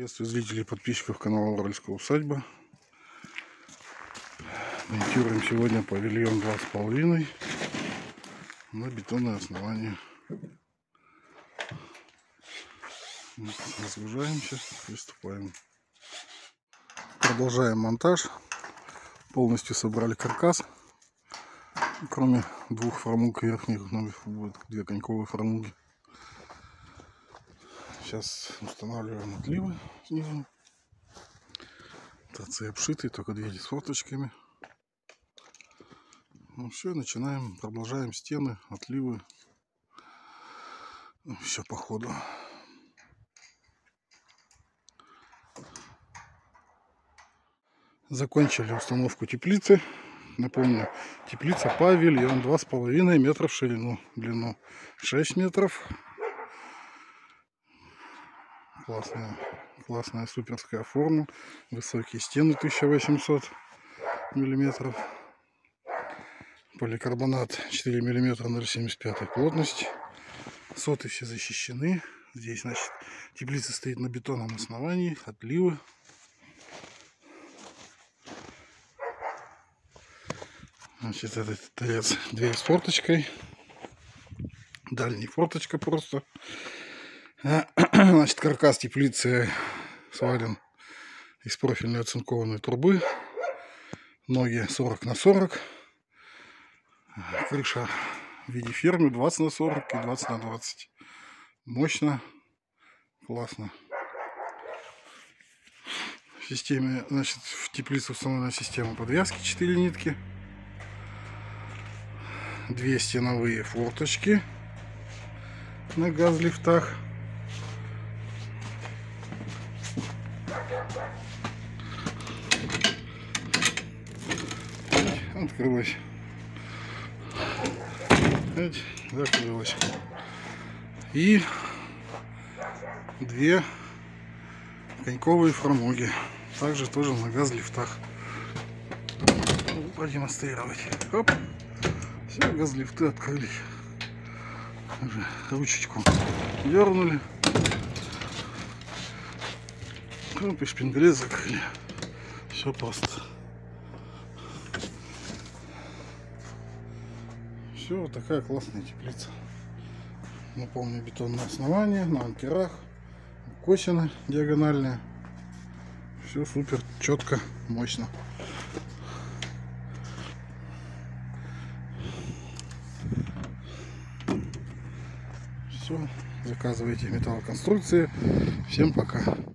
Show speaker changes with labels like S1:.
S1: Приветствую зрителей и подписчиков канала Уральская усадьба. Монтируем сегодня павильон 2,5 на бетонное основание. Разгружаемся, приступаем. Продолжаем монтаж. Полностью собрали каркас. Кроме двух фрамуг верхних, будет 2 коньковые фрамуги. Сейчас устанавливаем отливы снизу. Торцы обшитые, только двери с форточками. Ну все, начинаем, продолжаем стены, отливы. Все по ходу. Закончили установку теплицы. Напомню, теплица павильон 2,5 метра в ширину, длину 6 метров. Классная суперская форма. Высокие стены 1800 миллиметров. Поликарбонат 4 миллиметра 0,75 плотность. Соты все защищены. Здесь, значит, теплица стоит на бетонном основании. Отливы. Значит, этот торец, дверь с форточкой. Дальняя форточка просто. Значит, каркас теплицы сварен из профильной оцинкованной трубы. Ноги 40 на 40. Крыша в виде фермы 20 на 40 и 20 на 20. Мощно, классно. В системе, значит, в теплице установлена система подвязки 4 нитки. 2 стеновые форточки на газ-лифтах. Открылась. Закрылась. И 2 коньковые фрамуги. Также тоже на газ-лифтах. Продемонстрировать. Оп. Все, газ-лифты открылись. Ручечку дернули. И шпингалет закрыли. Все просто. Все, вот такая классная теплица. Напомню, бетонное основание на анкерах, косины диагональные. Все супер, четко, мощно. Все, заказывайте металлоконструкции. Всем пока.